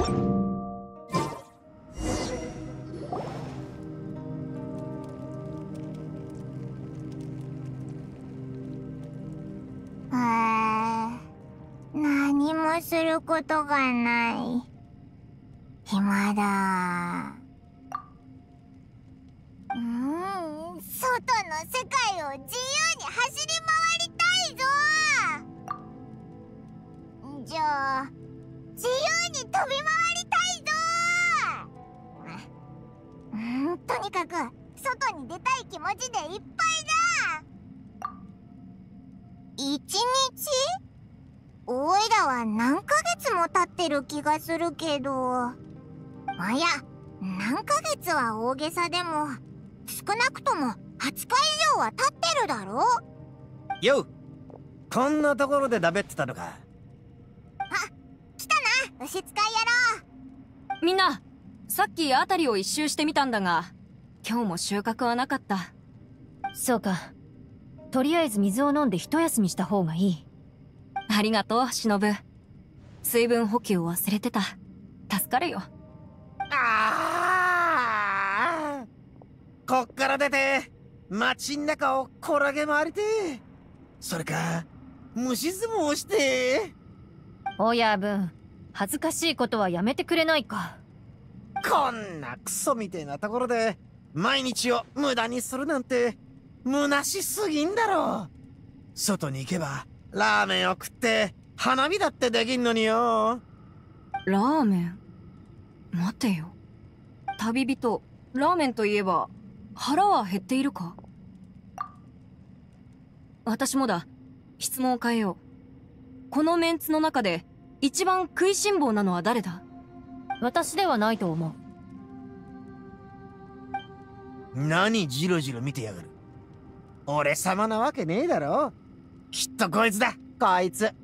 何もすることがない。暇だ。外の世界を自由に走り回りたいぞ。じゃあ自由に飛び回りたいぞ。とにかく外に出たい気持ちでいっぱいだ。一日？おいらは何ヶ月も経ってる気がするけど。いや、何ヶ月は大げさでも少なくとも20日以上は経ってるだろ。 よう、こんなところでだべってたのか。 あ、来たな、牛使い野郎。 みんな、さっき辺りを一周してみたんだが、今日も収穫はなかった。 そうか。とりあえず水を飲んで一休みした方がいい。 ありがとう、忍。水分補給を忘れてた。助かるよ。 こっから出て街ん中を転げ回りて、それか虫相撲して。 親分、恥ずかしいことはやめてくれないか。 こんなクソみてえなところで毎日を無駄にするなんて虚しすぎんだろ。外に行けばラーメンを食って花見だってできんのによ。 ラーメン？待てよ。旅人、ラーメンといえば腹は減っているか？私もだ。質問を変えよう。このメンツの中で一番食いしん坊なのは誰だ？ 私ではないと思う。何ジロジロ見てやがる。俺様なわけねえだろ。きっとこいつだ、こいつ。 ど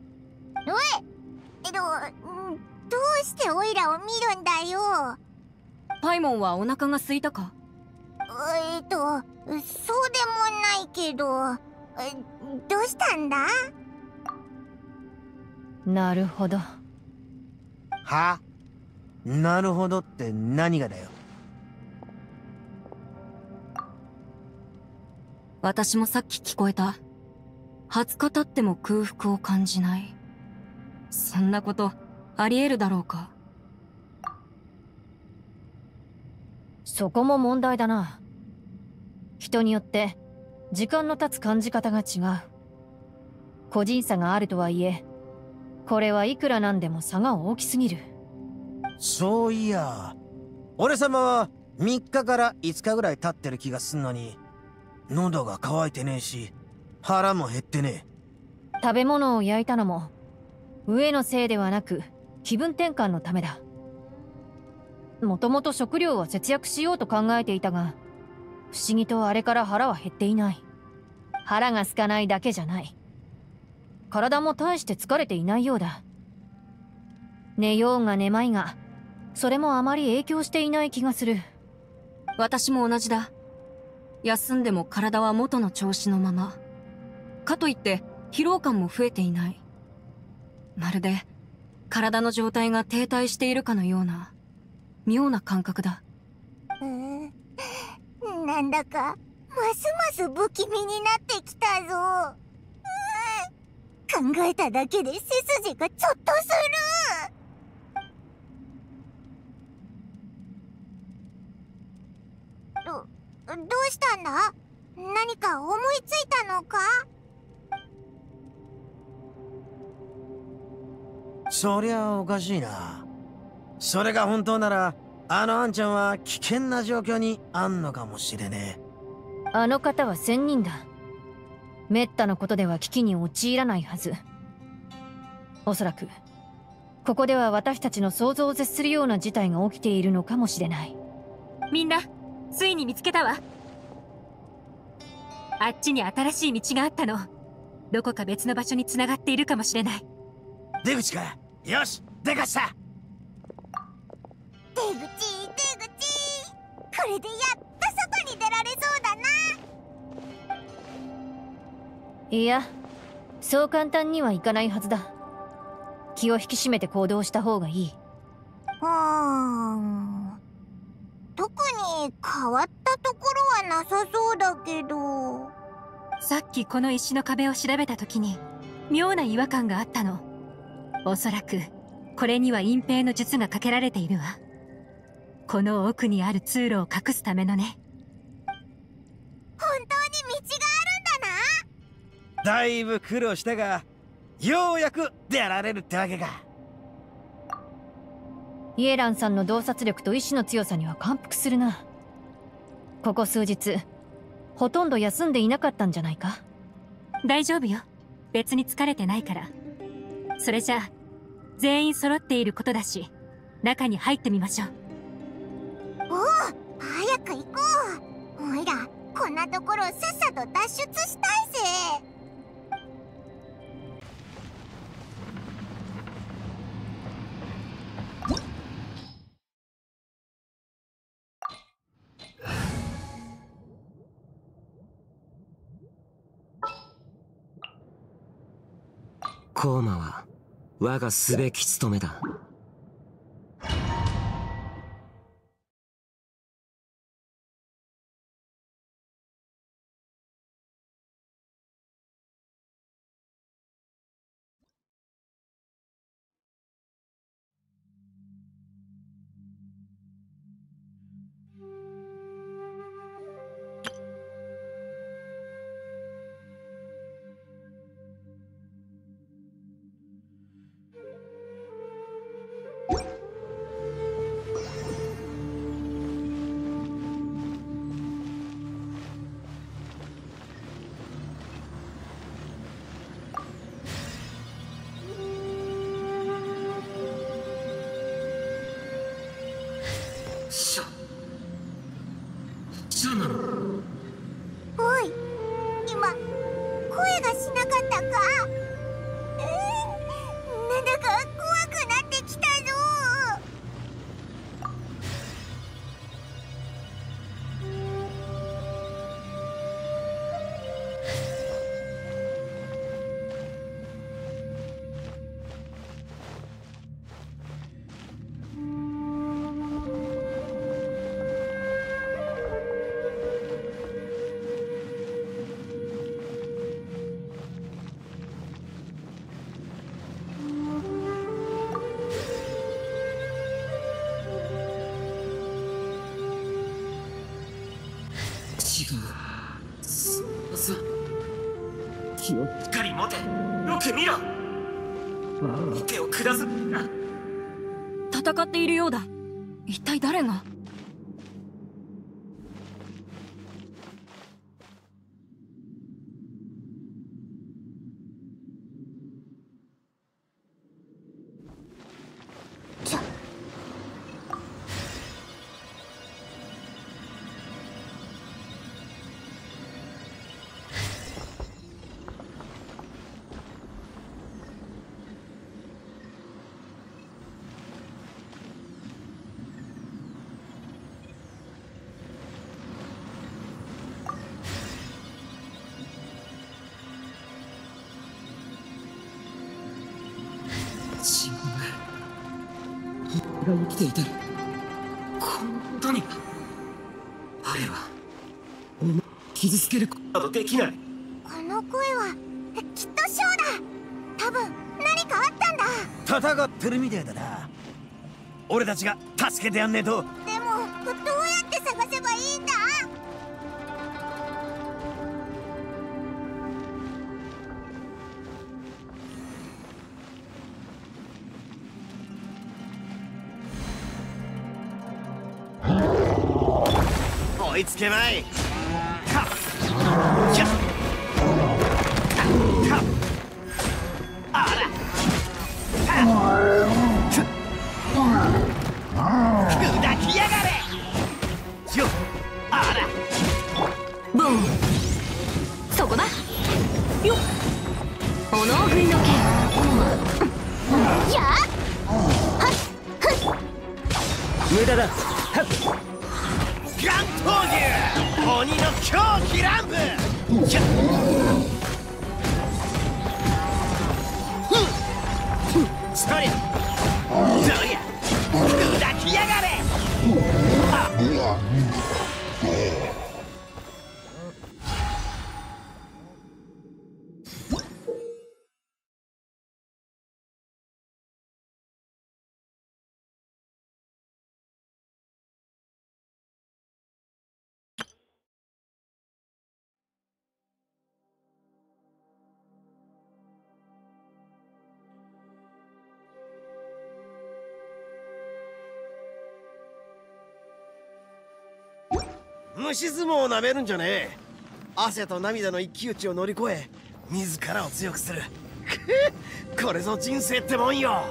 うしてオイラを見るんだよ。 パイモンはお腹が空いたか？ そうでもないけど。どうしたんだ？ なるほど。 は？なるほどって何がだよ。 私もさっき聞こえた。20日経っても空腹を感じない。そんなことありえるだろうか。 そこも問題だな。人によって時間の経つ感じ方が違う。個人差があるとはいえ、これはいくらなんでも差が大きすぎる。 そういや、俺様は3日から5日ぐらい経ってる気がすんのに、喉が渇いてねえし腹も減ってねえ。食べ物を焼いたのも飢えのせいではなく気分転換のためだ。もともと食料は節約しようと考えていたが、不思議とあれから腹は減っていない。腹が空かないだけじゃない。体も大して疲れていないようだ。寝ようが寝まいが、それもあまり影響していない気がする。 私も同じだ。休んでも体は元の調子のまま。かといって疲労感も増えていない。まるで体の状態が停滞しているかのような妙な感覚だ。 なんだかますます不気味になってきたぞ。考えただけで背筋がゾッとする。どうしたんだ？何か思いついたのか？ そりゃおかしいな。それが本当なら、あのあんちゃんは危険な状況にあんのかもしれねえ。 あの方は仙人だ。めったなことでは危機に陥らないはず。おそらくここでは私たちの想像を絶するような事態が起きているのかもしれない。 みんな、ついに見つけたわ。あっちに新しい道があったの。どこか別の場所に繋がっているかもしれない。 出口か。よし、出かした。 出口。これでやっと外に出られそうだな。 いや、そう簡単にはいかないはずだ。気を引き締めて行動した方がいい。 特に変わったところはなさそうだけど。 さっきこの石の壁を調べた時に妙な違和感があったの。おそらくこれには隠蔽の術がかけられているわ。この奥にある通路を隠すためのね。 本当に道があるんだな。 だいぶ苦労したが、ようやく出られるってわけか。 イエランさんの洞察力と意志の強さには感服するな。ここ数日ほとんど休んでいなかったんじゃないか。 大丈夫よ。別に疲れてないから。それじゃあ全員揃っていることだし、中に入ってみましょう。 おお、早く行こう。おいらこんなところをさっさと脱出したいぜ。 コーマは我がすべき務めだ。 おい、今声がしなかったか。なんだか怖くなってきたぞ。 気をしっかり持て。よく見ろ。手を下すな。 戦っているようだ。一体誰が。 自分が生きていたらこんなことに。あれはお前を傷つけることなどできない。 この声はきっとショーだ。多分何かあったんだ。 戦ってるみたいだな。俺たちが助けてやんねえと。 でもどうやって探せばいいんだ。 追いつけまい。かっしゃっかっあら砕きやがれよっあらブン。そこだよっ。炎食いの剣。 やっ無駄だ。 ガン闘牛鬼の狂気乱舞やっそりゃどりゃ砕やがれ。虫相撲をなめるんじゃねえ。汗と涙の一騎打ちを乗り越え自らを強くする。これぞ人生ってもんよ。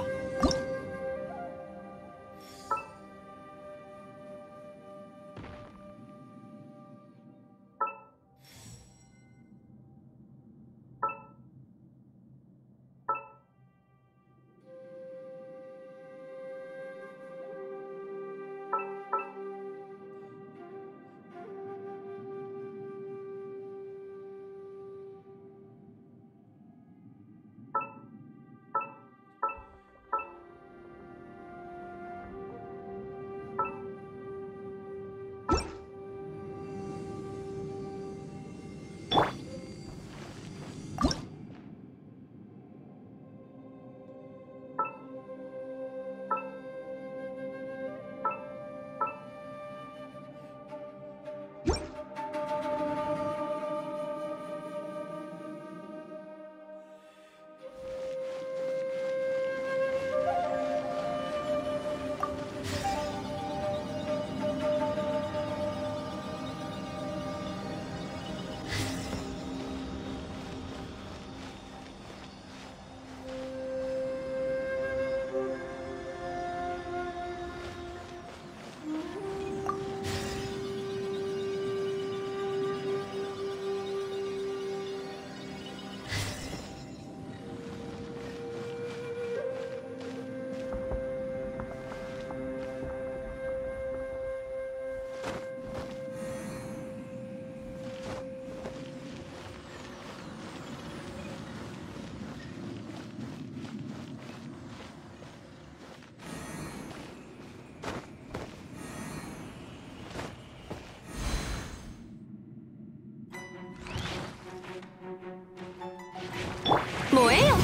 燃えよ、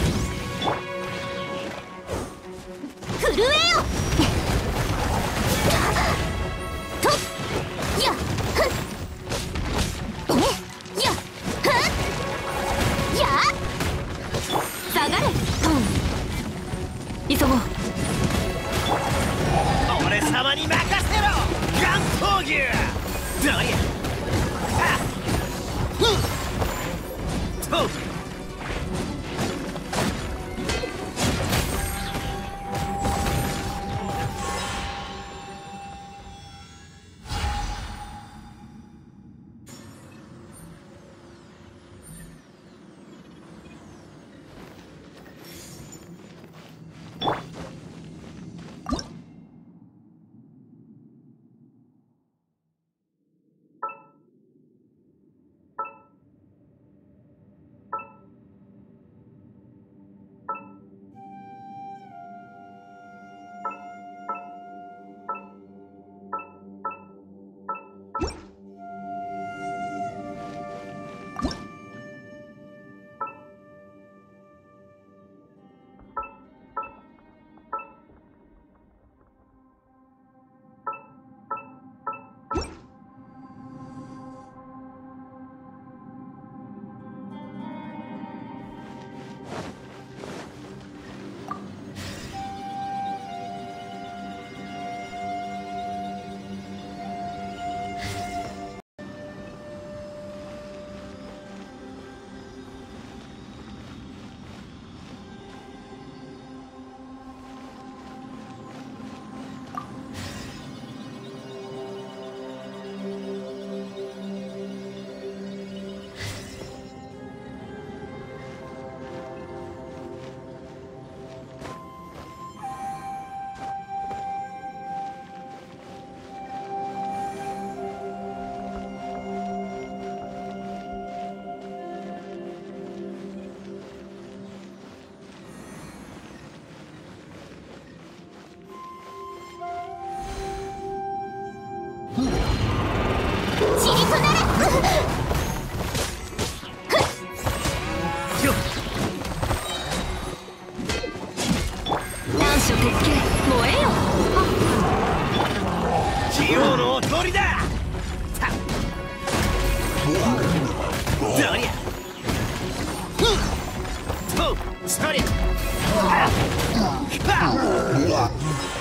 震えよ。とやっふっやっふっやっ下がれトン。急ごう。 俺様に任せろガン闘牛。どりゃあっと所鉄系燃えよ。 器用の通りだ。どりゃそりゃ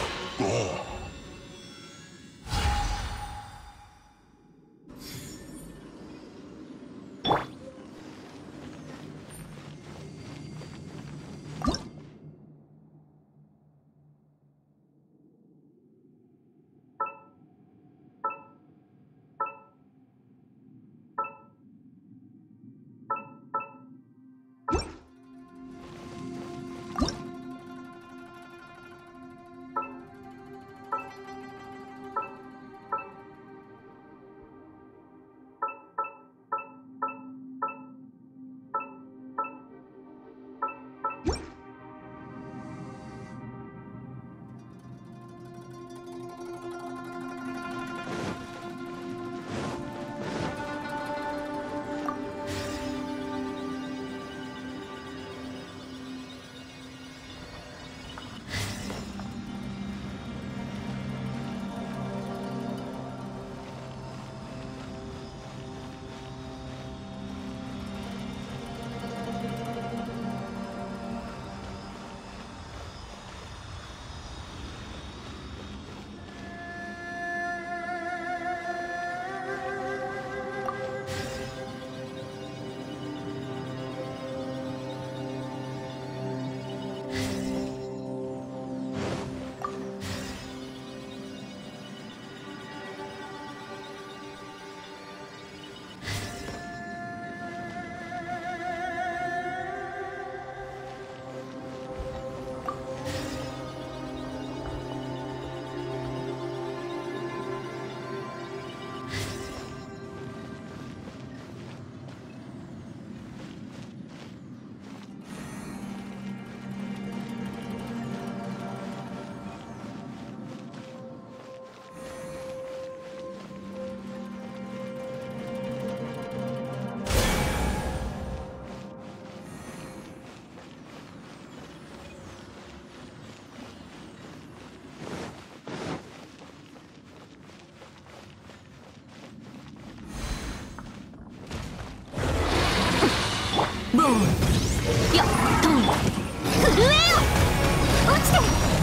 やっとん震えよ。落ちて。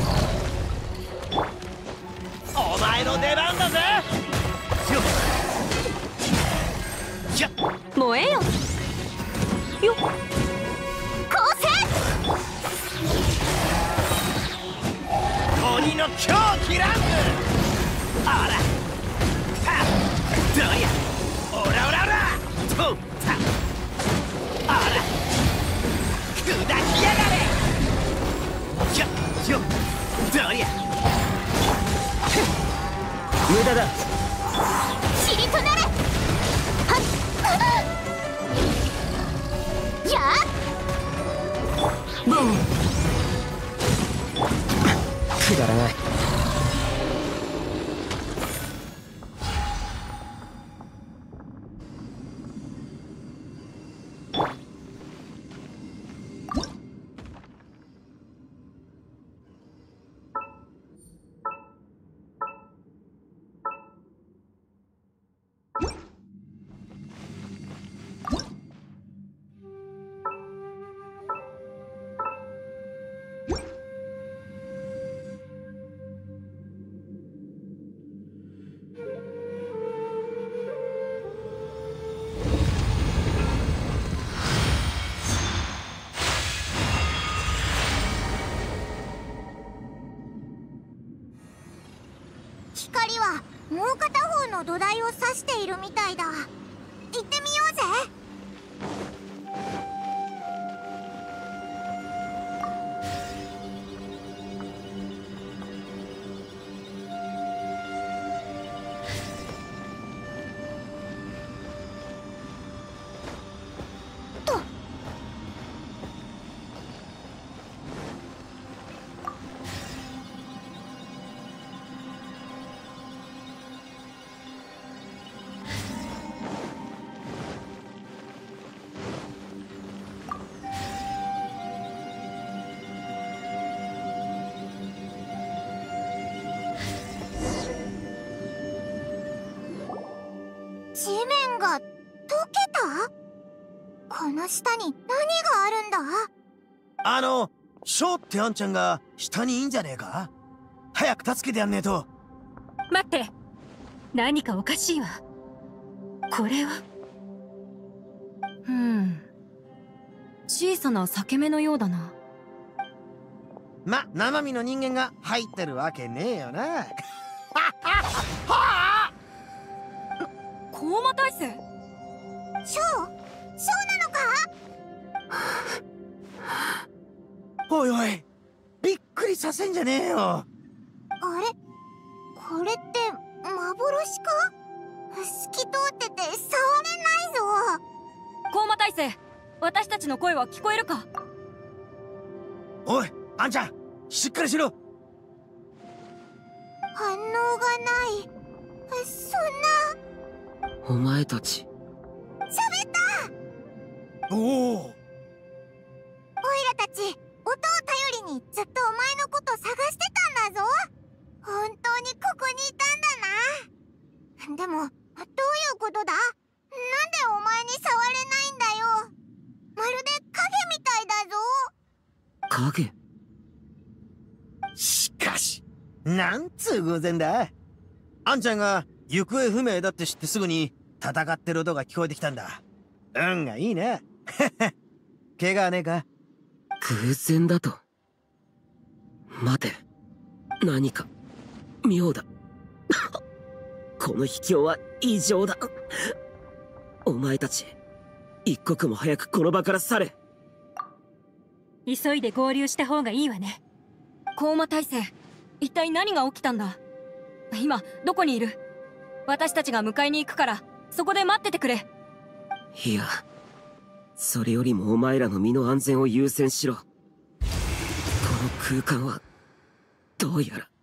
お前の出番だぜ。 燃えよ。よっ構成。 鬼の狂気乱舞。あらはっどりゃオラオラオラとたあら砕きやがれ。よっどりゃ無駄だ。 塵となれ。はっやっくだらない。 光はもう片方の土台を指しているみたいだ。行ってみようぜ。 の下に何があるんだ？ ショーってあんちゃんが下にいいんじゃねえか？早く助けてやんねえと。 待って、何かおかしいわ。これは小さな裂け目のようだな。 生身の人間が入ってるわけねえよな。 コーマ大星。 ショーなのか？ おいおい、びっくりさせんじゃねえよ。 あれ、これって幻か？透き通ってて触れないぞ。 コーマ大星、私たちの声は聞こえるか？ おい、あんちゃん、しっかりしろ。 反応がない。そんな。 お前たち。 喋った。 おお。 オイラたち、音を頼りにずっとお前のこと探してたんだぞ。本当にここにいたんだな。でも、どういうことだ？なんでお前に触れないんだよ。まるで影みたいだぞ。 影？ しかし、なんつう偶然だ。あんちゃんが行方不明だって知ってすぐに戦ってる音が聞こえてきたんだ。運がいいね。怪我はねえか？ 偶然だと。待て、何か妙だ。この秘境は異常だ。お前たち、一刻も早くこの場から去れ。 急いで合流した方がいいわね。 コーマ大星、一体何が起きたんだ？今どこにいる？私たちが迎えに行くからそこで待っててくれ。 いや、それよりもお前らの身の安全を優先しろ。この空間はどうやら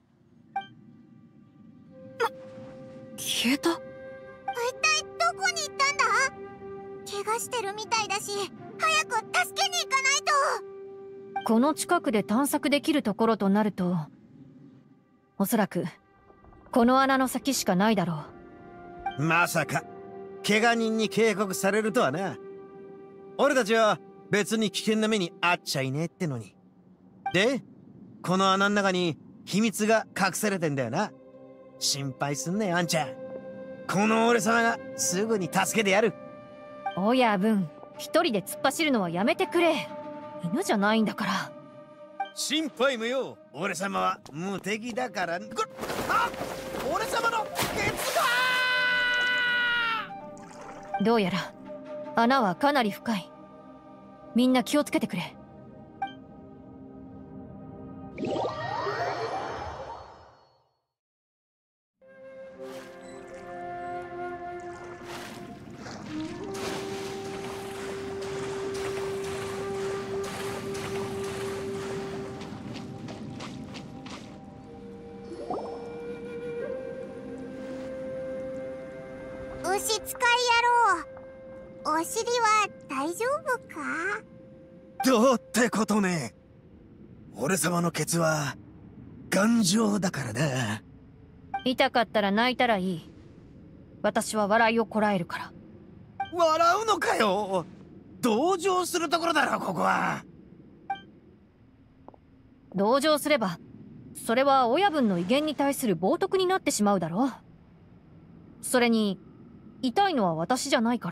消えた。 一体どこに行ったんだ？怪我してるみたいだし、早く助けに行かないと。 この近くで探索できるところとなると、おそらくこの穴の先しかないだろう。まさか怪我人に警告されるとはな。俺たちは別に危険な目に遭っちゃいねえってのに。で、この穴の中に秘密が隠されてんだよな。心配すんねえ、あんちゃん。この俺様がすぐに助けてやる。 親分、一人で突っ走るのはやめてくれ。犬じゃないんだから。 心配無用。俺様は無敵だから。俺様のケツが。 どうやら穴はかなり深い。みんな気をつけてくれ。 牛使い野郎、お尻は大丈夫か？ どうってことね。俺様のケツは頑丈だからな。 痛かったら泣いたらいい。私は笑いをこらえるから。 笑うのかよ。同情するところだろ、ここは。 同情すればそれは親分の威厳に対する冒涜になってしまうだろう。それに痛いのは私じゃないから。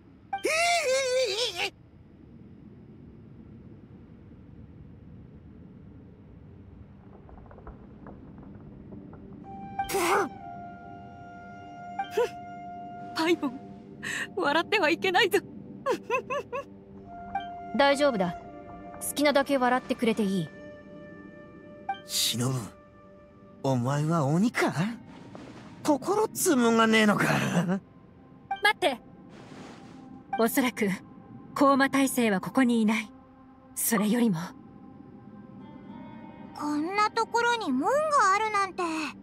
パイモン、笑ってはいけないぞ。 大丈夫だ。好きなだけ笑ってくれていい。 忍、お前は鬼か？心つむがねえのか？ 待って、おそらくコーマ大星はここにいない。それよりもこんなところに門があるなんて。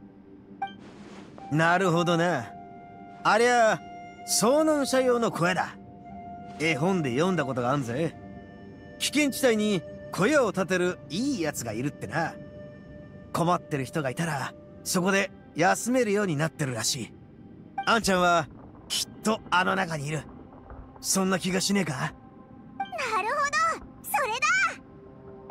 なるほどな。ありゃ遭難者用の小屋だ。絵本で読んだことがあんぜ。危険地帯に小屋を建てるいいやつがいるってな。困ってる人がいたらそこで休めるようになってるらしい。あんちゃんはきっとあの中にいる。そんな気がしねえか？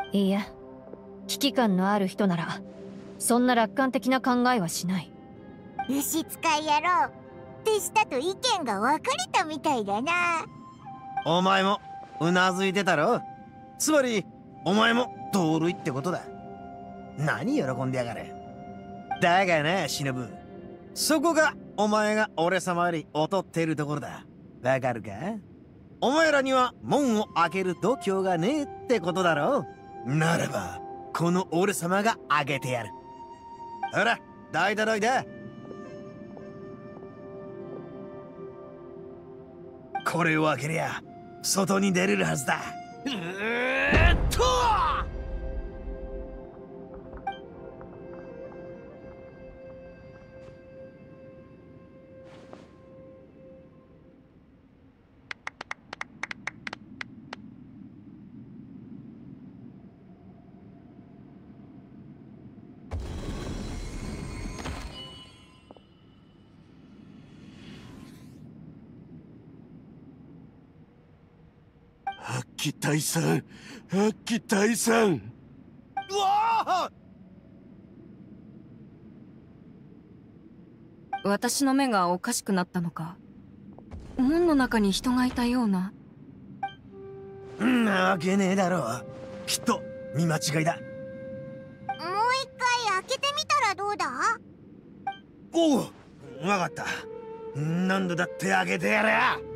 いいや、危機感のある人ならそんな楽観的な考えはしない。 牛使い野郎、手下と意見が分かれたみたいだな。 お前もうなずいてたろ。つまりお前も同類ってことだ。何喜んでやがる。だがな忍、そこがお前が俺様より劣っているところだ。わかるか？お前らには門を開ける度胸がねえってことだろ。ならばこの俺様が開けてやる。ほら、どいだどいだ。これを開けりゃ外に出れるはずだ。 八鬼大さん、八鬼大さん。 うわー！私の目がおかしくなったのか。門の中に人がいたような。 なわけねえだろ。きっと見間違いだ。 もう一回開けてみたらどうだ？ おう、わかった。何度だって開けてやれ。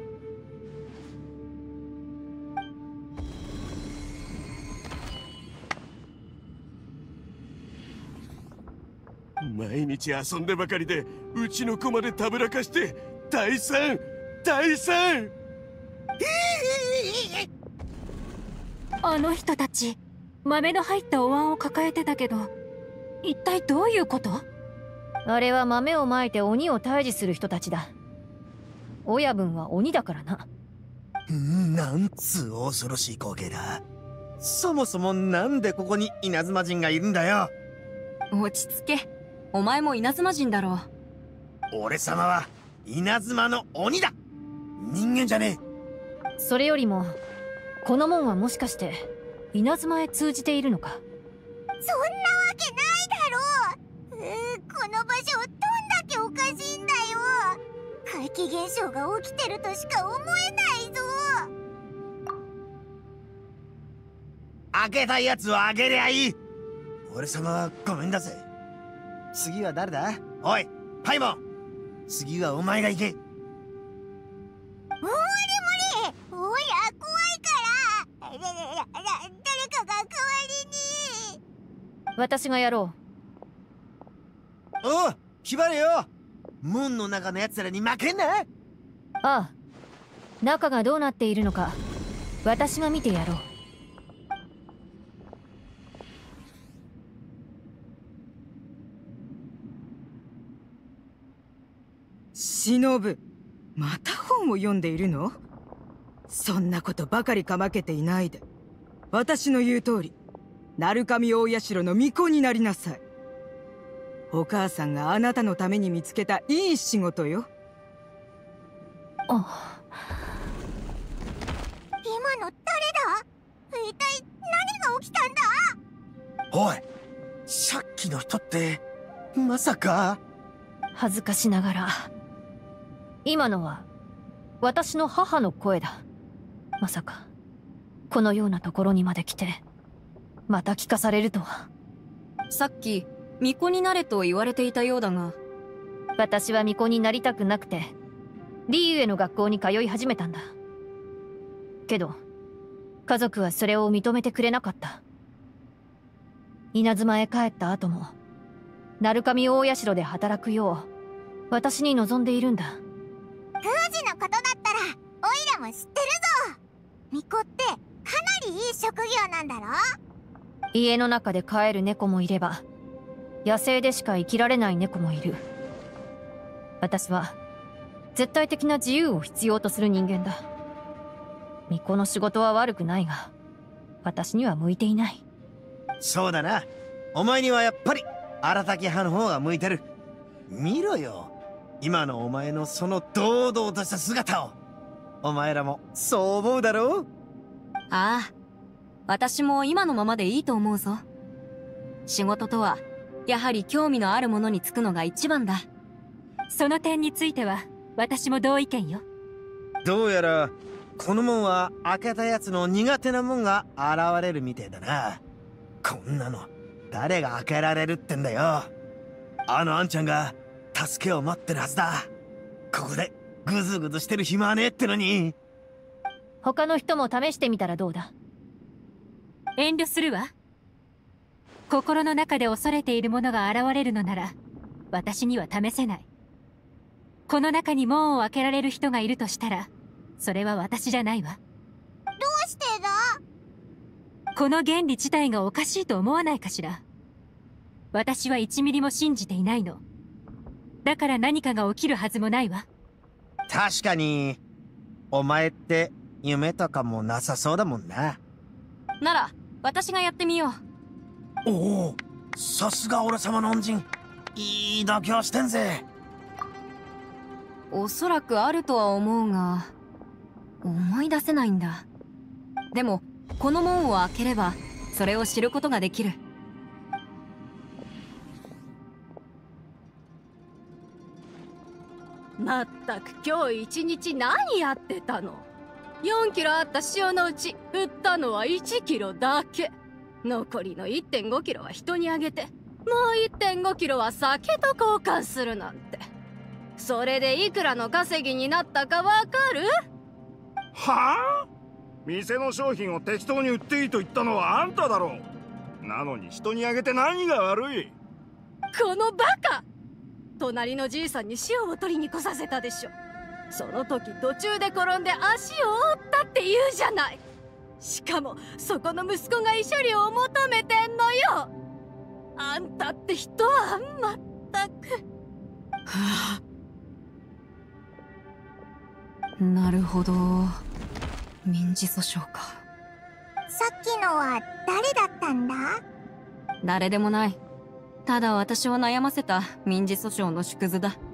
毎日遊んでばかりでうちの子までたぶらかして。大さん、大さん。 あの人たち豆の入ったお椀を抱えてたけど、一体どういうこと？ あれは豆をまいて鬼を退治する人たちだ。親分は鬼だからな。 なんつう恐ろしい光景だ。そもそもなんでここに稲妻人がいるんだよ。 落ち着け。お前も稲妻人だろう。 俺様は稲妻の鬼だ。人間じゃねえ。それよりもこの門はもしかして稲妻へ通じているのか？ そんなわけないだろう。この場所どんだけおかしいんだよ。怪奇現象が起きてるとしか思えないぞ。 開けたいやつは開けりゃいい。俺様はごめんだぜ。次は誰だ？おい、パイモン。次はお前が行け。 無理おいら怖いから。誰かが代わりに。 私がやろう。おう、決まれよ。門の中の奴らに負けんな。 ああ、中がどうなっているのか私が見てやろう。 忍、また本を読んでいるの？そんなことばかりかまけていないで、私の言う通り鳴神大社の巫女になりなさい。お母さんがあなたのために見つけたいい仕事よ。 あ、 今の誰だ？一体何が起きたんだ？ おい、さっきの人ってまさか。 恥ずかしながら今のは私の母の声だ。まさかこのようなところにまで来てまた聞かされるとは。 さっき巫女になれと言われていたようだが。 私は巫女になりたくなくてリーユへの学校に通い始めたんだけど、家族はそれを認めてくれなかった。稲妻へ帰った後も鳴神大社で働くよう私に望んでいるんだ。 宮司のことだったらオイラも知ってるぞ。巫女ってかなりいい職業なんだろ？ 家の中で飼える猫もいれば野生でしか生きられない猫もいる。私は絶対的な自由を必要とする人間だ。巫女の仕事は悪くないが私には向いていない。 そうだな。お前にはやっぱり荒滝派の方が向いてる。見ろよ、今のお前のその堂々とした姿を。お前らもそう思うだろう？ ああ、 私も今のままでいいと思うぞ。仕事とはやはり興味のあるものに就くのが一番だ。 その点については私も同意見よ。 どうやらこの門は開けたやつの苦手なもんが現れるみてえだな。こんなの誰が開けられるってんだよ。あのあんちゃんが助けを待ってるはずだ。ここでグズグズしてる暇はねえってのに。 他の人も試してみたらどうだ？ 遠慮するわ。心の中で恐れているものが現れるのなら私には試せない。この中に門を開けられる人がいるとしたらそれは私じゃないわ。 どうしてだ？ この原理自体がおかしいと思わないかしら。私は1ミリも信じていないの。だから何かが起きるはずもないわ。 確かにお前って夢とかもなさそうだもんな。 なら私がやってみよう。 おお、さすが俺様の恩人。いい度胸してんぜ。 おそらくあるとは思うが思い出せないんだ。でもこの門を開ければそれを知ることができる。 まったく今日一日何やってたの。4キロあった塩のうち売ったのは1キロだけ。残りの 1.5 キロは人にあげて、もう 1.5 キロは酒と交換するなんて。それでいくらの稼ぎになったかわかる？ はあ？店の商品を適当に売っていいと言ったのはあんただろう。なのに人にあげて何が悪い？ このバカ！隣のじいさんに塩を取りに来させたでしょ。その時途中で転んで足を折ったって言うじゃない。しかもそこの息子が慰謝料を求めてんのよ。あんたって人はまったく。 はあ、なるほど、民事訴訟か。 さっきのは誰だったんだ？ 誰でもない。ただ私を悩ませた民事訴訟の縮図だ。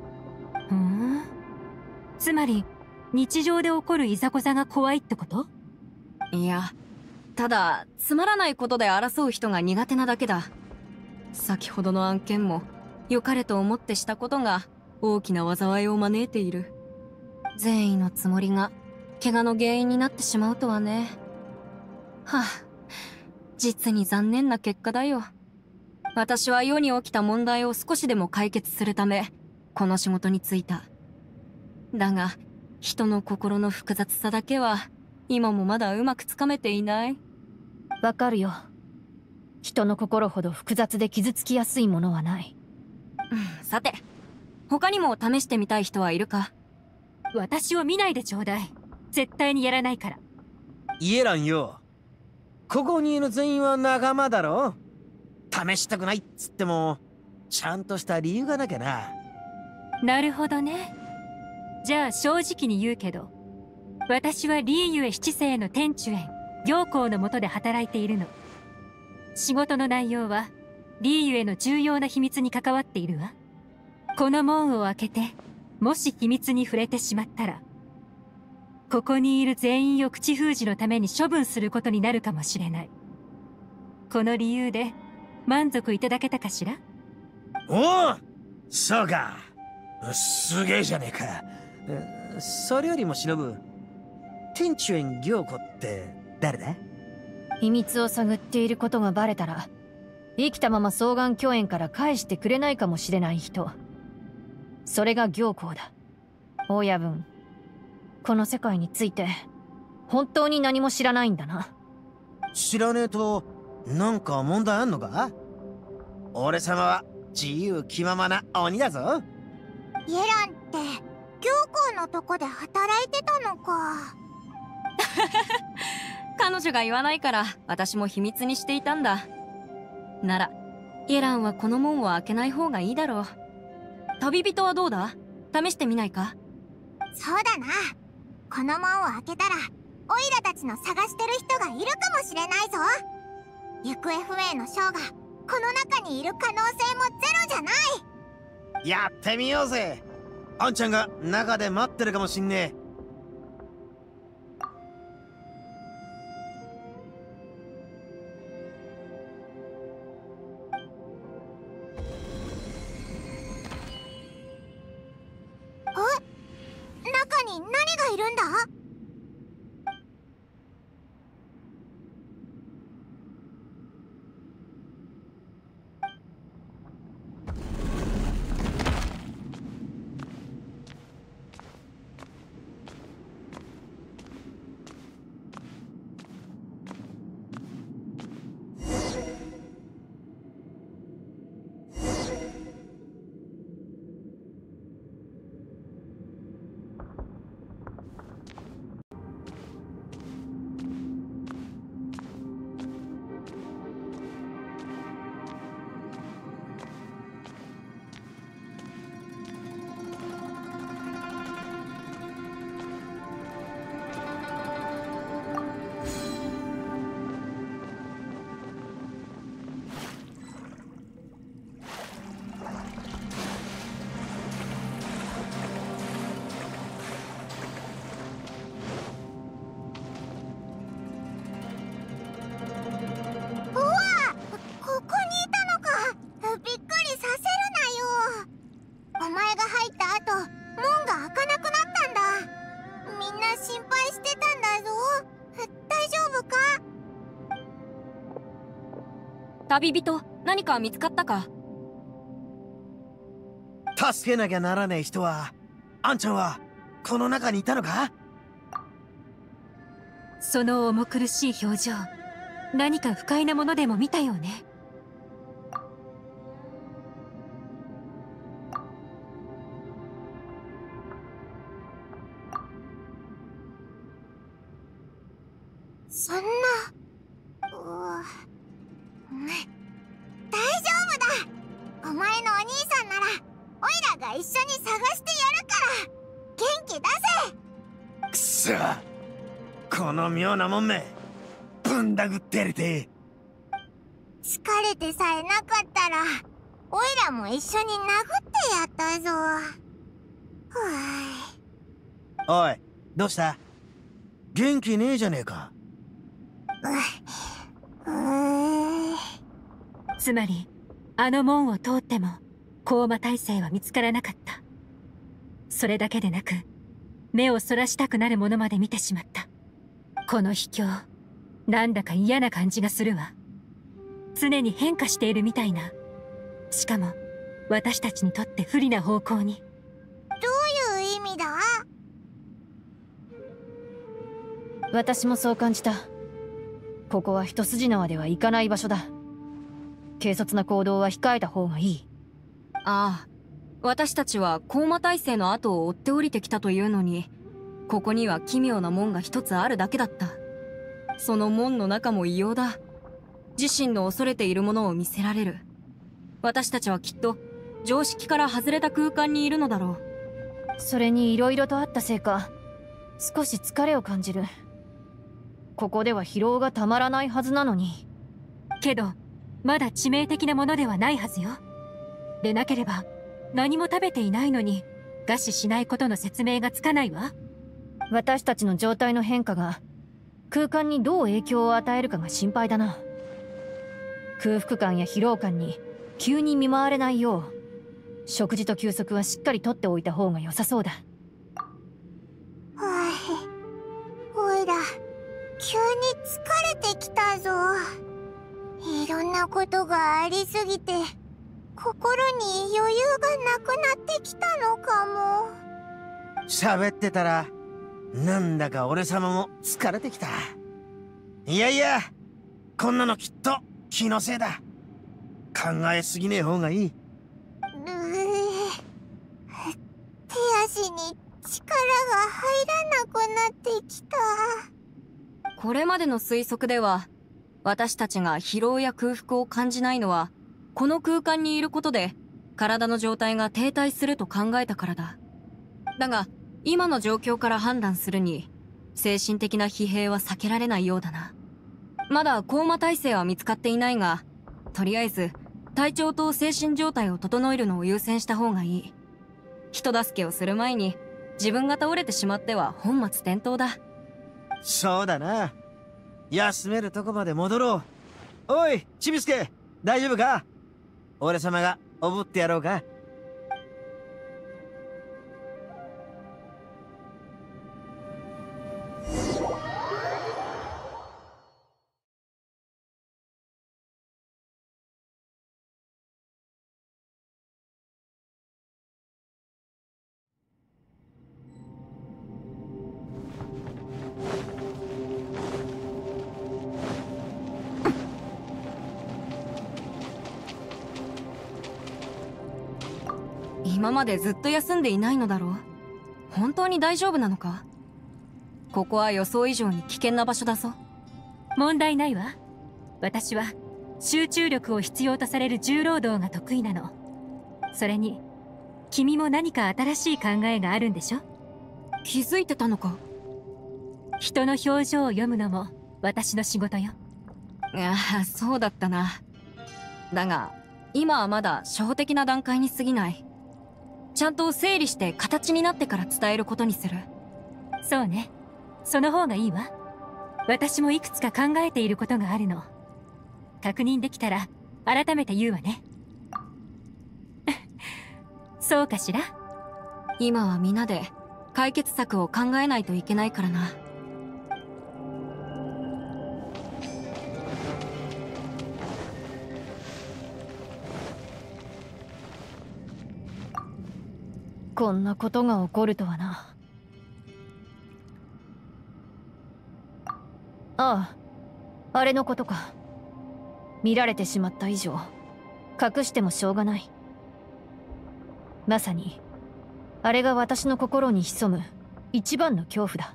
つまり日常で起こるいざこざが怖いってこと？ いや、ただつまらないことで争う人が苦手なだけだ。先ほどの案件も良かれと思ってしたことが大きな災いを招いている。善意のつもりが怪我の原因になってしまうとはね。はあ、実に残念な結果だよ。私は世に起きた問題を少しでも解決するためこの仕事に就いた。だが人の心の複雑さだけは今もまだうまくつかめていない。 わかるよ。人の心ほど複雑で傷つきやすいものはない。 さて、他にも試してみたい人はいるか？ 私を見ないでちょうだい。絶対にやらないから。 イエランよ、ここにいる全員は仲間だろ。試したくないっつってもちゃんとした理由がなきゃな。 なるほどね。じゃあ正直に言うけど、私はリーユエ七世の天主園行幸の下で働いているの。仕事の内容はリーユエの重要な秘密に関わっているわ。この門を開けてもし秘密に触れてしまったら、ここにいる全員を口封じのために処分することになるかもしれない。この理由で満足いただけたかしら？ おお、そうか。すげえじゃねえか。それよりも忍、天主園行子って誰だ？ 秘密を探っていることがバレたら生きたまま双眼鏡園から返してくれないかもしれない人。それが行幸だ。親分、この世界について本当に何も知らないんだな。 知らねえとなんか問題あんのか？俺様は自由気ままな鬼だぞ。 イエランって行幸のとこで働いてたのか。 彼女が言わないから私も秘密にしていたんだ。ならイランはこの門を開けない方がいいだろう。旅人はどうだ？試してみないか？ そうだな。この門を開けたらオイラたちの探してる人がいるかもしれないぞ。行方不明の将がこの中にいる可能性もゼロじゃない。 やってみようぜ。あんちゃんが中で待ってるかもしんねえ。 いるんだ？ 旅人、何か見つかったか？ 助けなきゃならねえ人は、あんちゃんはこの中にいたのか？ その重苦しい表情、何か不快なものでも見たよね。 そんな、大丈夫だ。お前のお兄さんならオイラが一緒に探してやるから元気出せ。 くそ、この妙なもんめぶん殴ってやりてえ。 疲れてさえなかったらオイラも一緒に殴ってやったぞ。 おい、どうした？元気ねえじゃねえか。 つまりあの門を通っても高魔耐性は見つからなかった。それだけでなく目をそらしたくなるものまで見てしまった。この秘境、なんだか嫌な感じがするわ。常に変化しているみたいな。しかも私たちにとって不利な方向に。 どういう意味だ？ 私もそう感じた。ここは一筋縄ではいかない場所だ。軽率な行動は控えた方がいい。 ああ、私たちは高魔耐性の後を追って降りてきたというのに、ここには奇妙な門が一つあるだけだった。その門の中も異様だ。自身の恐れているものを見せられる。私たちはきっと常識から外れた空間にいるのだろう。それに色々とあったせいか、少し疲れを感じる。ここでは疲労がたまらないはずなのに。 けどまだ致命的なものではないはずよ。でなければ何も食べていないのに餓死しないことの説明がつかないわ。 私たちの状態の変化が空間にどう影響を与えるかが心配だな。空腹感や疲労感に急に見舞われないよう、食事と休息はしっかりとっておいた方が良さそうだ。 おいら急に疲れてきたぞ。いろんなことがありすぎて心に余裕がなくなってきたのかも。 喋ってたらなんだか俺様も疲れてきた。いやいや、こんなのきっと気のせいだ。考えすぎねえ方がいい。 手足に力が入らなくなってきた。 これまでの推測では、私たちが疲労や空腹を感じないのは、この空間にいることで体の状態が停滞すると考えたからだ。だが今の状況から判断するに、精神的な疲弊は避けられないようだな。まだ高魔耐性は見つかっていないが、とりあえず体調と精神状態を整えるのを優先した方がいい。人助けをする前に自分が倒れてしまっては本末転倒だ。 そうだな。休めるとこまで戻ろう。おい、ちびすけ、大丈夫か？俺様がおぶってやろうか。 今までずっと休んでいないのだろう。本当に大丈夫なのか？ここは予想以上に危険な場所だぞ。 問題ないわ。私は集中力を必要とされる重労働が得意なの。それに君も何か新しい考えがあるんでしょ？ 気づいてたのか？ 人の表情を読むのも私の仕事よ。 いや、そうだったな。だが今はまだ初歩的な段階に過ぎない。ちゃんと整理して形になってから伝えることにする。 そうね、その方がいいわ。私もいくつか考えていることがあるの。確認できたら改めて言うわね。そうかしら？ 今は皆で解決策を考えないといけないからな。 こんなことが起こるとはな。ああ、あれのことか。見られてしまった以上隠してもしょうがない。まさにあれが私の心に潜む一番の恐怖だ。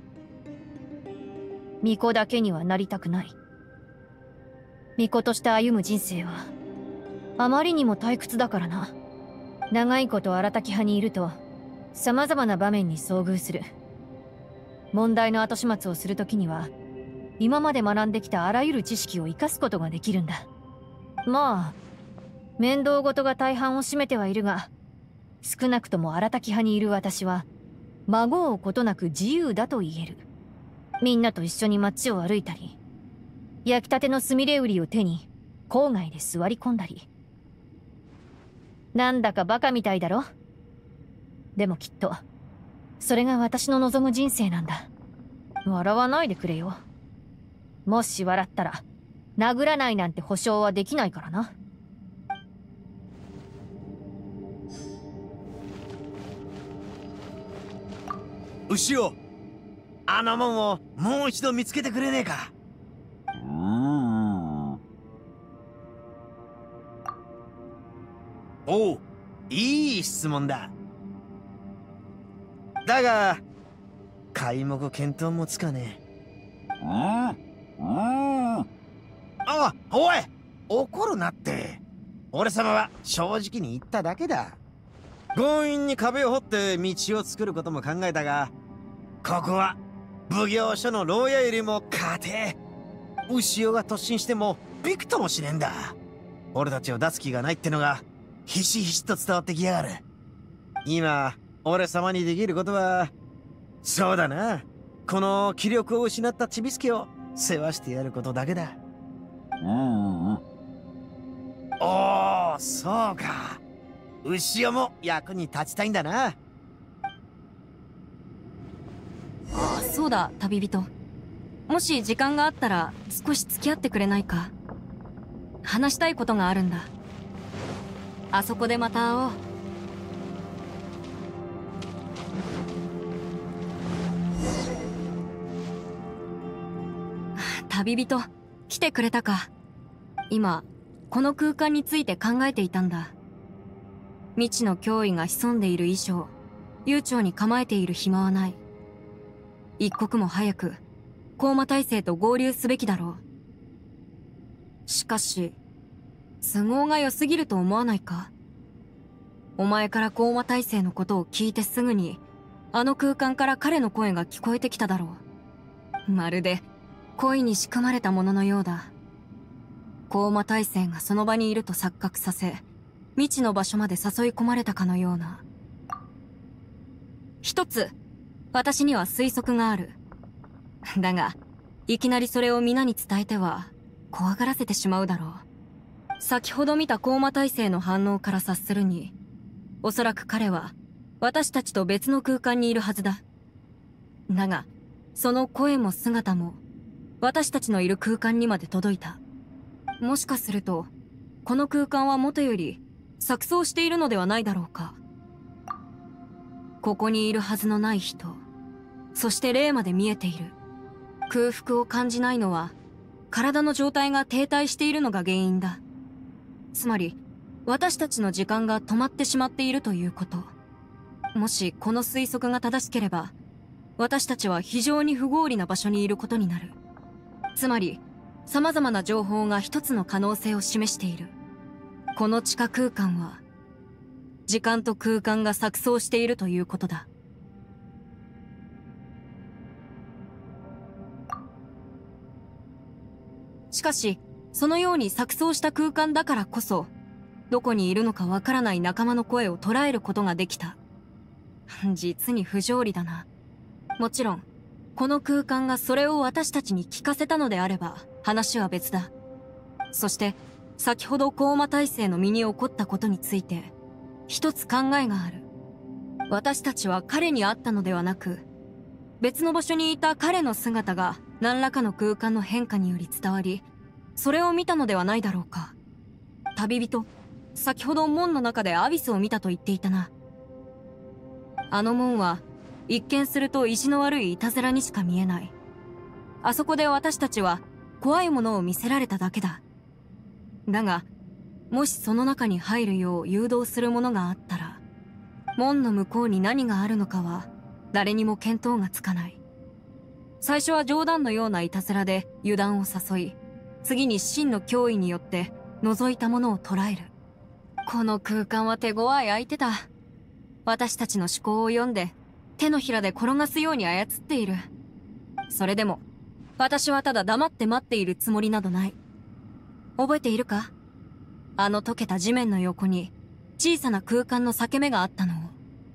巫女だけにはなりたくない。巫女として歩む人生はあまりにも退屈だからな。長いこと荒滝派にいると様々な場面に遭遇する。問題の後始末をするときには今まで学んできたあらゆる知識を生かすことができるんだ。まあ面倒事が大半を占めてはいるが、少なくとも荒滝派にいる私は孫をことなく自由だと言える。みんなと一緒に街を歩いたり、焼きたてのすみれ売りを手に郊外で座り込んだり。なんだかバカみたいだろ？でもきっとそれが私の望む人生なんだ。笑わないでくれよ。もし笑ったら殴らないなんて保証はできないからな。 牛尾、あの門をもう一度見つけてくれねえか？おう、いい質問だ。だが皆目見当もつかねえ。あ、おい、怒るなって。俺様は正直に言っただけだ。強引に壁を掘って道を作ることも考えたが、ここは奉行所の牢屋よりも家庭。牛尾が突進してもびくともしねえんだ。俺たちを出す気がないってのがひしひしと伝わってきやがる。今俺様にできることは、そうだな、この気力を失ったちびすけを世話してやることだけだ。おお、そうか。牛尾も役に立ちたいんだな。 そうだ、旅人。もし時間があったら少し付き合ってくれないか？話したいことがあるんだ。あそこでまた会おう。旅人、来てくれたか。今この空間について考えていたんだ。未知の脅威が潜んでいる以上、悠長に構えている暇はない。一刻も早く高魔大生と合流すべきだろう。しかし都合が良すぎると思わないか？お前から高魔大生のことを聞いてすぐにあの空間から彼の声が聞こえてきただろう。まるで恋に仕組まれたもののようだ。高魔大生がその場にいると錯覚させ、未知の場所まで誘い込まれたかのような。一つ私には推測がある。だがいきなりそれを皆に伝えては怖がらせてしまうだろう。先ほど見た高魔大生の反応から察するに、おそらく彼は私たちと別の空間にいるはずだ。だがその声も姿も私たちのいる空間にまで届いた。もしかするとこの空間は元より錯綜しているのではないだろうか。ここにいるはずのない人、そして霊まで見えている。空腹を感じないのは体の状態が停滞しているのが原因だ。つまり私たちの時間が止まってしまっているということ。もしこの推測が正しければ、私たちは非常に不合理な場所にいることになる。つまり、様々な情報が一つの可能性を示している。この地下空間は、時間と空間が錯綜しているということだ。しかし、そのように錯綜した空間だからこそ、どこにいるのかわからない仲間の声を捉えることができた。実に不条理だな。もちろん、この空間がそれを私たちに聞かせたのであれば、話は別だ。そして、先ほど高馬大帝の身に起こったことについて、一つ考えがある。私たちは彼に会ったのではなく、別の場所にいた彼の姿が何らかの空間の変化により伝わり、それを見たのではないだろうか。旅人、先ほど門の中でアビスを見たと言っていたな。あの門は、一見すると意地の悪いいたずらにしか見えない。あそこで私たちは怖いものを見せられただけだ。だが、もしその中に入るよう誘導するものがあったら、門の向こうに何があるのかは誰にも見当がつかない。最初は冗談のようないたずらで油断を誘い、次に真の脅威によって覗いたものを捉える。この空間は手強い相手だ。私たちの思考を読んで、手のひらで転がすように操っている。それでも、私はただ黙って待っているつもりなどない。覚えているか？あの溶けた地面の横に、小さな空間の裂け目があったのを。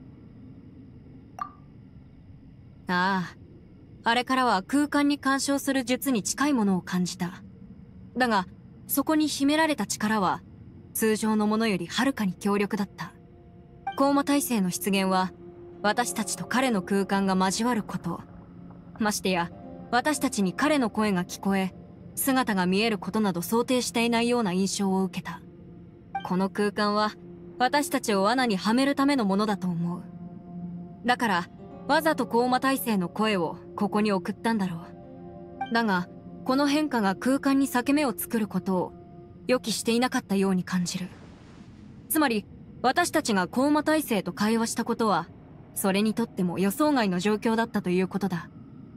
ああ、あれからは空間に干渉する術に近いものを感じた。だが、そこに秘められた力は、通常のものよりはるかに強力だった。高馬大帝の出現は、私たちと彼の空間が交わること。ましてや、私たちに彼の声が聞こえ、姿が見えることなど想定していないような印象を受けた。この空間は、私たちを罠にはめるためのものだと思う。だから、わざと高馬大帝の声をここに送ったんだろう。だが、この変化が空間に裂け目を作ることを予期していなかったように感じる。つまり、私たちが高馬大帝と会話したことは、それにとっても予想外の状況だったということだ。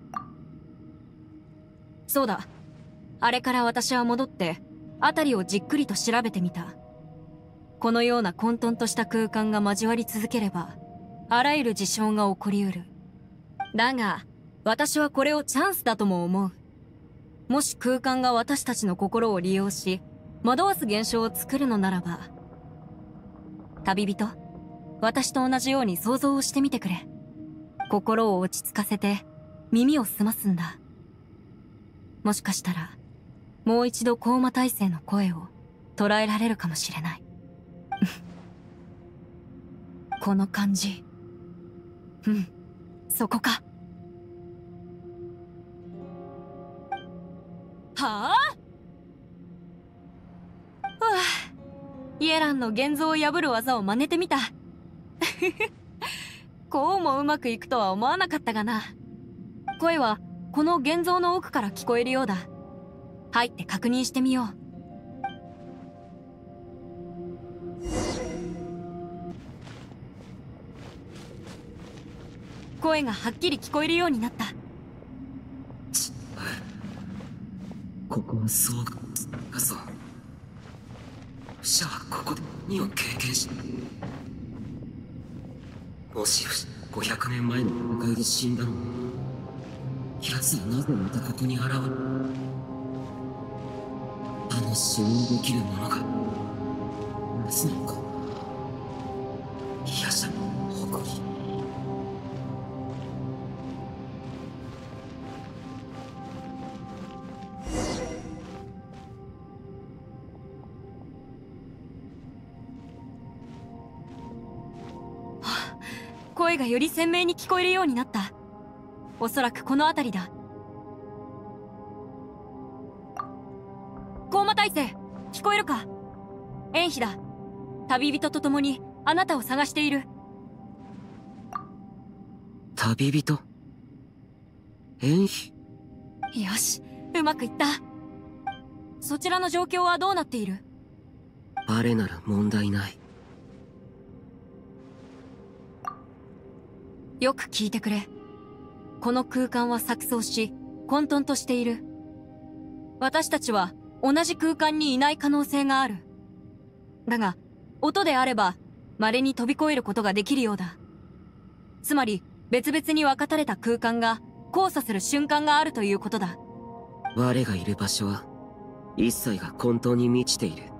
そうだ。あれから私は戻って、辺りをじっくりと調べてみた。このような混沌とした空間が交わり続ければ、あらゆる事象が起こりうる。だが、私はこれをチャンスだとも思う。もし空間が私たちの心を利用し、惑わす現象を作るのならば、旅人、私と同じように想像をしてみてくれ。心を落ち着かせて、耳を澄ますんだ。もしかしたら、もう一度高馬大帝の声を捉えられるかもしれない。この感じ。うん、そこか。はあ？イエランの現像を破る技を真似てみた。こうもうまくいくとは思わなかったがな。声はこの現像の奥から聞こえるようだ。入って確認してみよう。声がはっきり聞こえるようになった。 ここはそうかそう。シャはここで何を経験し、もし500年前の戦いで死んだのに、奴はなぜまたここに現れる？あの死にできるものが奴なのか？夜叉の誇り。 声がより鮮明に聞こえるようになった。おそらくこの辺りだ。高馬大帝、聞こえるか？エンヒだ。旅人と共にあなたを探している。 旅人？エンヒ？ よし、うまくいった。そちらの状況はどうなっている？ 我なら問題ない。 よく聞いてくれ。この空間は錯綜し、混沌としている。私たちは同じ空間にいない可能性がある。だが、音であれば、稀に飛び越えることができるようだ。つまり、別々に分かたれた空間が交差する瞬間があるということだ。 我がいる場所は、一切が混沌に満ちている。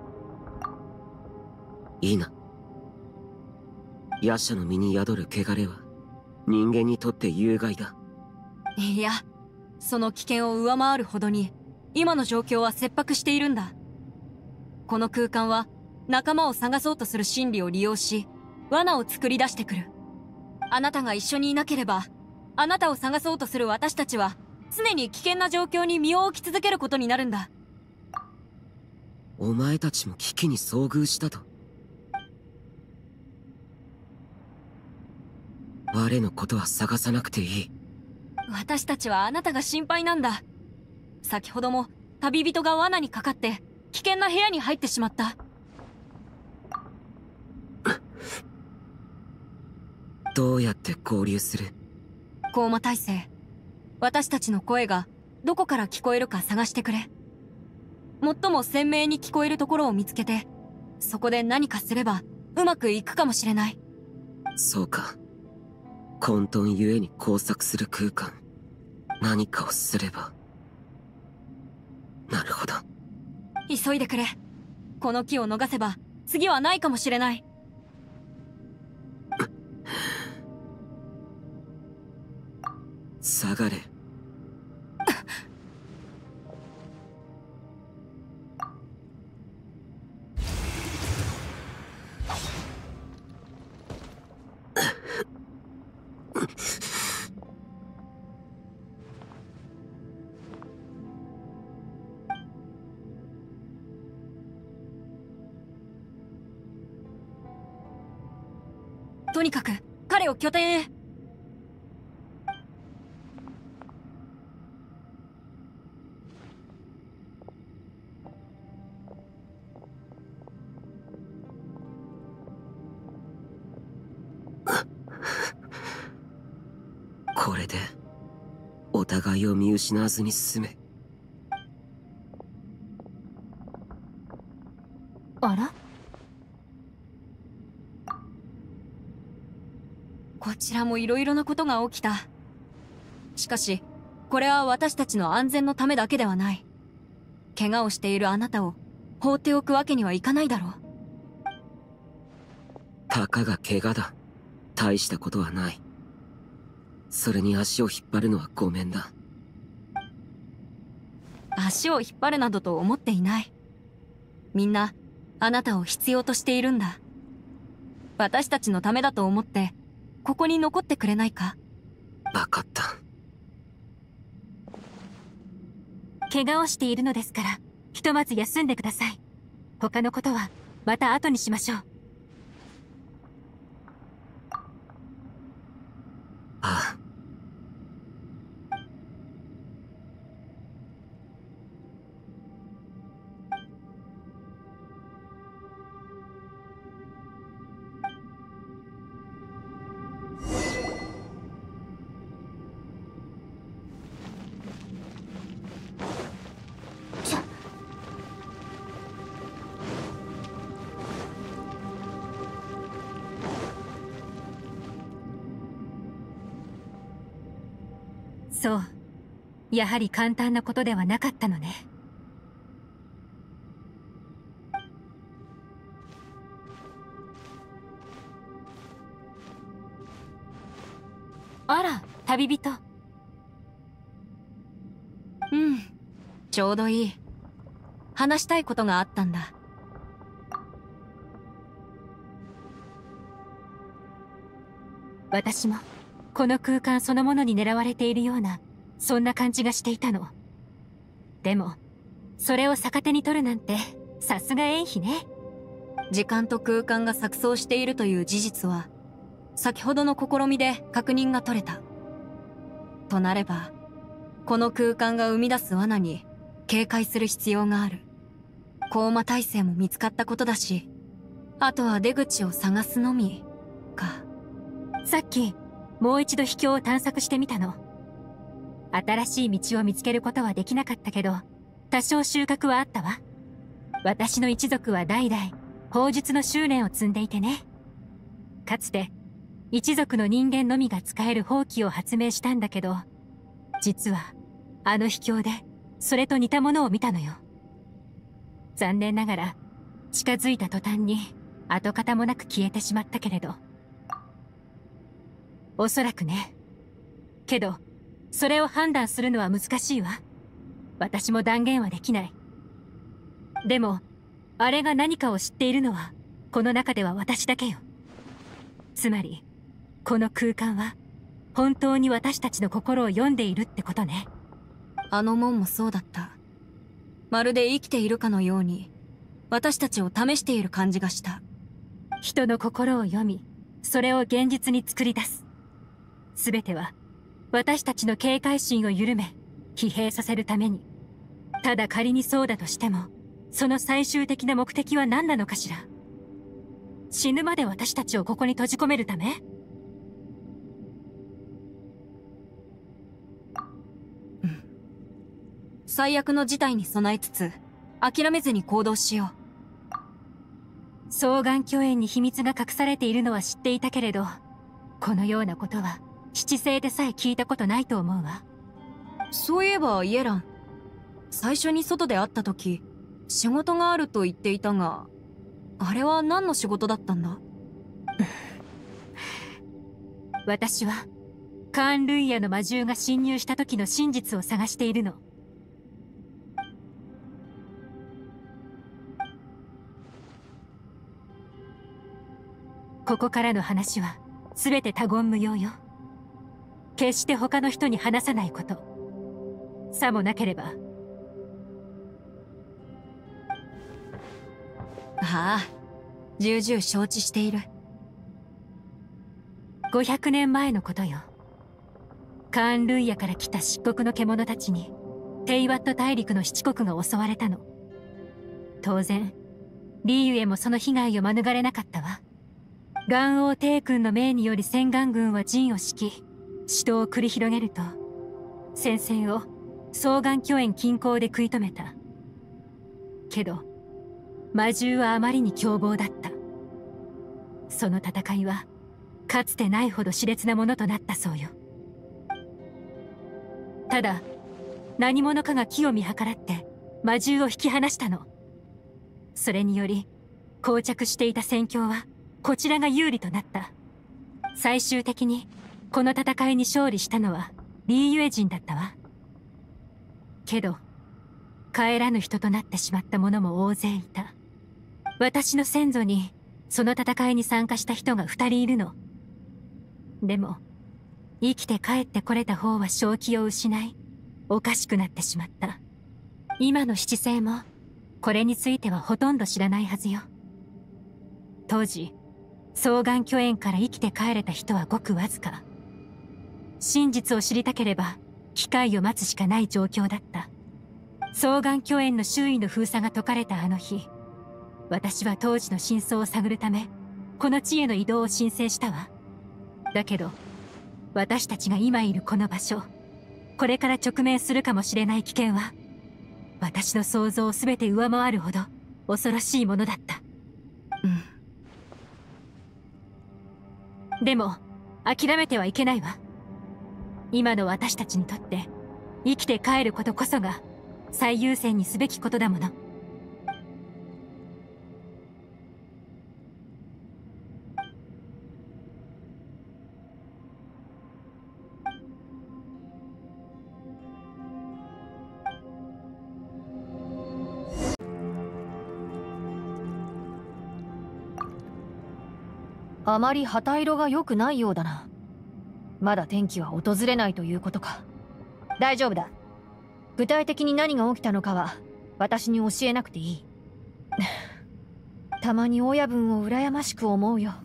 いいな。夜叉の身に宿る汚れは、人間にとって有害だ。 いや、その危険を上回るほどに、今の状況は切迫しているんだ。この空間は、仲間を探そうとする心理を利用し、罠を作り出してくる。あなたが一緒にいなければ、あなたを探そうとする私たちは、常に危険な状況に身を置き続けることになるんだ。 お前たちも危機に遭遇したと。我のことは探さなくていい。 私たちはあなたが心配なんだ。先ほども旅人が罠にかかって危険な部屋に入ってしまった。 どうやって合流する？ コーマ大聖、私たちの声がどこから聞こえるか探してくれ。最も鮮明に聞こえるところを見つけて、そこで何かすればうまくいくかもしれない。 そうか。混沌ゆえに交錯する空間。何かをすれば。なるほど。 急いでくれ。この木を逃せば次はないかもしれない。 下がれ。 とにかく彼を拠点へ。 これでお互いを見失わずに進め。 あら？ こちらもいろいろなことが起きた。しかし、これは私たちの安全のためだけではない。怪我をしているあなたを放っておくわけにはいかないだろう。 たかが怪我だ。大したことはない。それに足を引っ張るのはごめんだ。 足を引っ張るなどと思っていない。みんな、あなたを必要としているんだ。私たちのためだと思って、ここに残ってくれないか？ わかった。 怪我をしているのですから、ひとまず休んでください。他のことは、また後にしましょう。 ああ。 そう。やはり簡単なことではなかったのね。あら、旅人。 うん、ちょうどいい。話したいことがあったんだ。 私もこの空間そのものに狙われているような、そんな感じがしていたの。でもそれを逆手に取るなんてさすがエンヒね。 時間と空間が錯綜しているという事実は先ほどの試みで確認が取れた。となればこの空間が生み出す罠に警戒する必要がある。 コーマ耐性も見つかったことだし、あとは出口を探すのみか。 さっきもう一度秘境を探索してみたの。新しい道を見つけることはできなかったけど、多少収穫はあったわ。私の一族は代々砲術の修練を積んでいてね。かつて一族の人間のみが使える法器を発明したんだけど、実はあの秘境でそれと似たものを見たのよ。残念ながら近づいた途端に跡形もなく消えてしまったけれど。おそらくね。けどそれを判断するのは難しいわ。私も断言はできない。でもあれが何かを知っているのはこの中では私だけよ。つまりこの空間は本当に私たちの心を読んでいるってことね。 あの門もそうだった。まるで生きているかのように私たちを試している感じがした。 人の心を読み、それを現実に作り出す。全ては私たちの警戒心を緩め疲弊させるために。ただ仮にそうだとしても、その最終的な目的は何なのかしら。死ぬまで私たちをここに閉じ込めるため？ 最悪の事態に備えつつ諦めずに行動しよう。双眼鏡園に秘密が隠されているのは知っていたけれど、このようなことは七星でさえ聞いたことないと思うわ。 そういえばイエラン、最初に外で会った時仕事があると言っていたが、あれは何の仕事だったんだ？ 私はカーン・ルイヤの魔獣が侵入した時の真実を探しているの。ここからの話は全て他言無用よ。決して他の人に話さないこと。さもなければ。 ああ、重々承知している。 500年前のことよ。カーン・ルイヤから来た漆黒の獣たちにテイワット大陸の七国が襲われたの。当然リーユエもその被害を免れなかったわ。元王帝君の命により千眼軍は陣を敷き死闘を繰り広げると、戦線を双眼鏡園近郊で食い止めた。けど魔獣はあまりに凶暴だった。その戦いはかつてないほど熾烈なものとなったそうよ。ただ何者かが機を見計らって魔獣を引き離したの。それにより膠着していた戦況はこちらが有利となった。最終的にこの戦いに勝利したのはリーユエ人だったわ。けど帰らぬ人となってしまった者も大勢いた。私の先祖にその戦いに参加した人が2人いるの。でも生きて帰ってこれた方は正気を失いおかしくなってしまった。今の七星もこれについてはほとんど知らないはずよ。当時双眼鏡園から生きて帰れた人はごくわずか。真実を知りたければ機会を待つしかない状況だった。双眼鏡園の周囲の封鎖が解かれたあの日、私は当時の真相を探るためこの地への移動を申請したわ。だけど私たちが今いるこの場所、これから直面するかもしれない危険は私の想像を全て上回るほど恐ろしいものだった。でも諦めてはいけないわ。今の私たちにとって生きて帰ることこそが最優先にすべきことだもの。 あまり旗色が良くないようだな。まだ天気は訪れないということか。大丈夫だ。具体的に何が起きたのかは私に教えなくていい。たまに親分を羨ましく思うよ。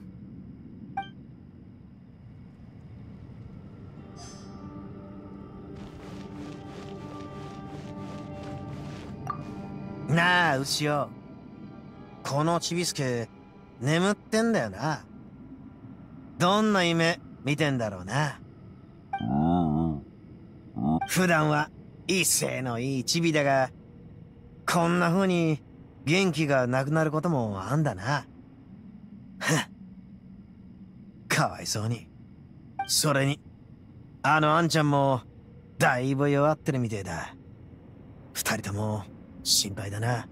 なあ、牛尾。このちびすけ、眠ってんだよな。どんな夢見てんだろうな。普段は威勢のいいチビだが、こんな風に元気がなくなることもあんだな。かわいそうに。それに、あのあんちゃんも、だいぶ弱ってるみてえだ。二人とも、心配だな。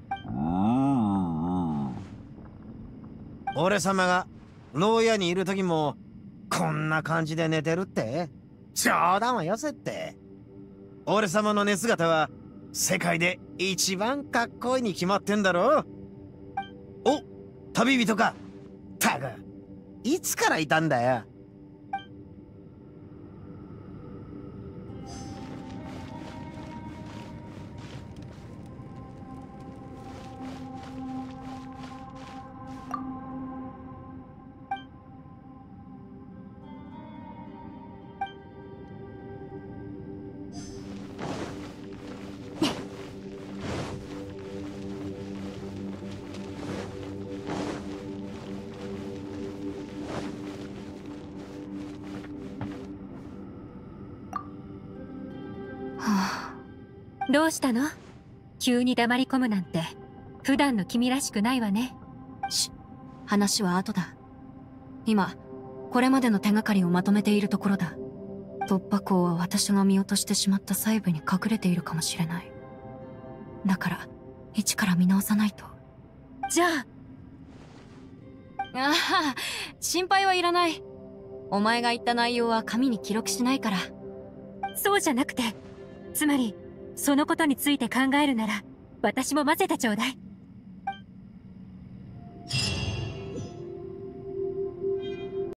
俺様が、牢屋にいる時も、こんな感じで寝てるって？冗談はよせって。俺様の寝姿は、世界で一番かっこいいに決まってんだろ？お、旅人か。たく、いつからいたんだよ。 どうしたの？急に黙り込むなんて普段の君らしくないわね。 話は後だ。今これまでの手がかりをまとめているところだ。突破口は私が見落としてしまった細部に隠れているかもしれない。だから一から見直さないと。 じゃああ、心配はいらない。お前が言った内容は紙に記録しないから。 そうじゃなくて、つまりそのことについて考えるなら私も混ぜてちょうだい。